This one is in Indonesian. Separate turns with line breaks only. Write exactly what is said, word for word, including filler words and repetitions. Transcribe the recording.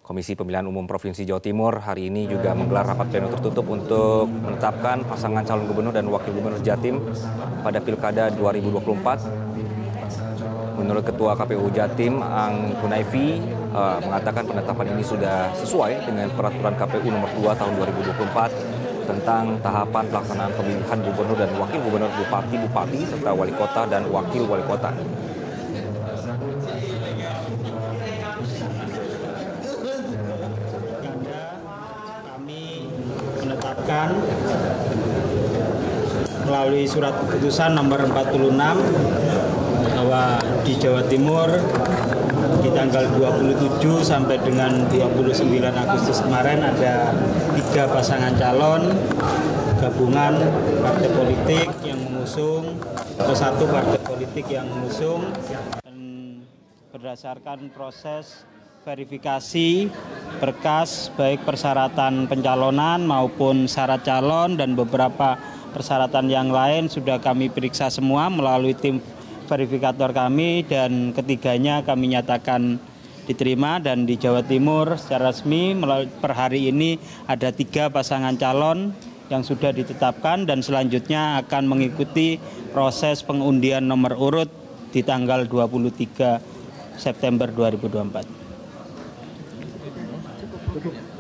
Komisi Pemilihan Umum Provinsi Jawa Timur hari ini juga menggelar rapat pleno tertutup untuk menetapkan pasangan calon gubernur dan wakil gubernur Jatim pada Pilkada dua ribu dua puluh empat. Menurut Ketua K P U Jatim, Ang Kunaifi, uh, mengatakan penetapan ini sudah sesuai dengan Peraturan K P U Nomor dua Tahun dua ribu dua puluh empat tentang tahapan pelaksanaan pemilihan gubernur dan wakil gubernur, bupati-bupati, serta wali kota dan wakil wali kota.
Menetapkan melalui surat keputusan nomor empat puluh enam bahwa di Jawa Timur di tanggal dua puluh tujuh sampai dengan dua puluh sembilan Agustus kemarin ada tiga pasangan calon gabungan partai politik yang mengusung atau satu partai politik yang mengusung, dan berdasarkan proses verifikasi berkas baik persyaratan pencalonan maupun syarat calon dan beberapa persyaratan yang lain sudah kami periksa semua melalui tim verifikator kami, dan ketiganya kami nyatakan diterima. Dan di Jawa Timur secara resmi per hari ini ada tiga pasangan calon yang sudah ditetapkan dan selanjutnya akan mengikuti proses pengundian nomor urut di tanggal dua puluh tiga September dua ribu dua puluh empat.